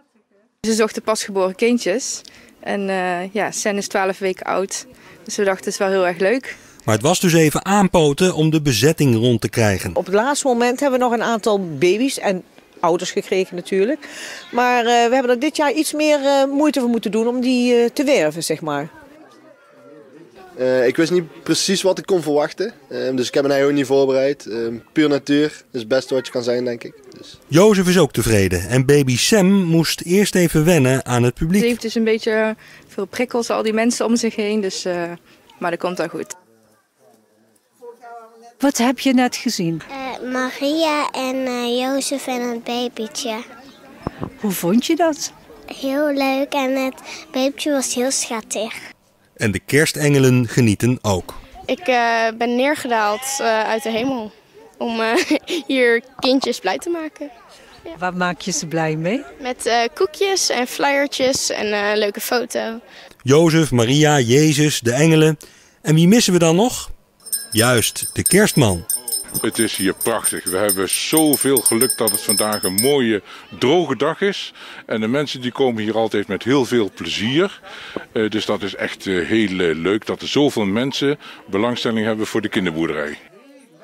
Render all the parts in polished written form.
Ze zochten pasgeboren kindjes. En ja, Sen is 12 weken oud. Dus we dachten, het is wel heel erg leuk. Maar het was dus even aanpoten om de bezetting rond te krijgen. Op het laatste moment hebben we nog een aantal baby's en ouders gekregen natuurlijk. Maar we hebben er dit jaar iets meer moeite voor moeten doen om die te werven, zeg maar. Ik wist niet precies wat ik kon verwachten. Dus ik heb me eigenlijk ook niet voorbereid. Puur natuur is het beste wat je kan zijn, denk ik. Dus. Jozef is ook tevreden. En baby Sam moest eerst even wennen aan het publiek. Ze heeft dus een beetje veel prikkels, al die mensen om zich heen. Dus, maar dat komt wel goed. Wat heb je net gezien? Maria en Jozef en het babytje. Hoe vond je dat? Heel leuk en het babytje was heel schattig. En de kerstengelen genieten ook. Ik ben neergedaald uit de hemel om hier kindjes blij te maken. Ja. Waar maak je ze blij mee? Met koekjes en flyertjes en een leuke foto. Jozef, Maria, Jezus, de engelen. En wie missen we dan nog? Juist, de kerstman. Het is hier prachtig. We hebben zoveel geluk dat het vandaag een mooie, droge dag is. En de mensen die komen hier altijd met heel veel plezier. Dus dat is echt heel leuk dat er zoveel mensen belangstelling hebben voor de kinderboerderij.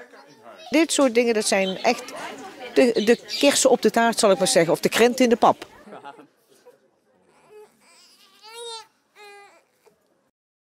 Dit soort dingen, dat zijn echt de kersen op de taart, zal ik maar zeggen. Of de krent in de pap.